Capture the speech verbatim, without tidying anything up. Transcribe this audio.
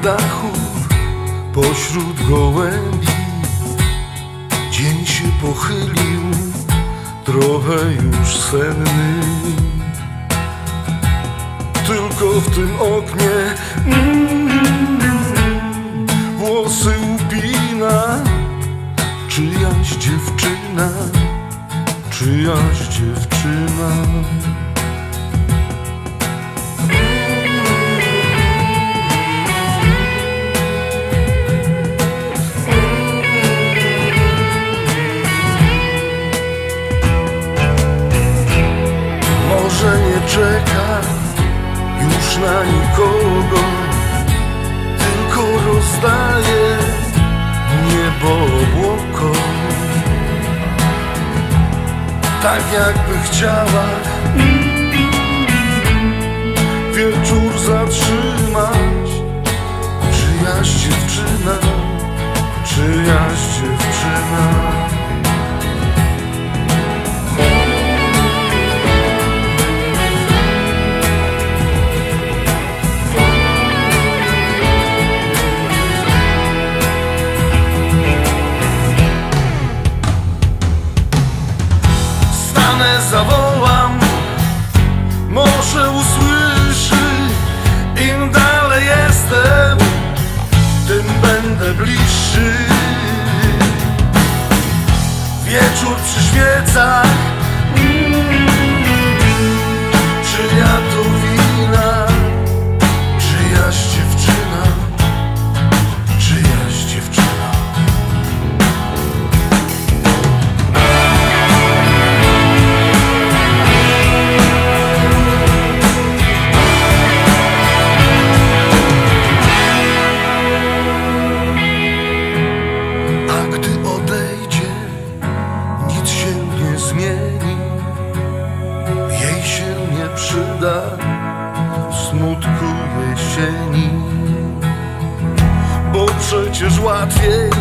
dachu pośród gołębi dzień się pochylił, trochę już senny. Tylko w tym oknie mm, włosy upina czyjaś dziewczyna, czyjaś dziewczyna. Może nie czeka już na nikogo, tylko rozdaje niebo obłoko. Tak jakby chciała wieczór zatrzymać. Czyjaś dziewczyna, czyjaś dziewczyna. Zawołam, może usłyszy. Im dalej jestem, tym będę bliższy. Wieczór przy świecach, mm, czyja to wina? Czyjaś dziewczyna, czyjaś dziewczyna. Jej się nie przyda w smutku jesieni, bo przecież łatwiej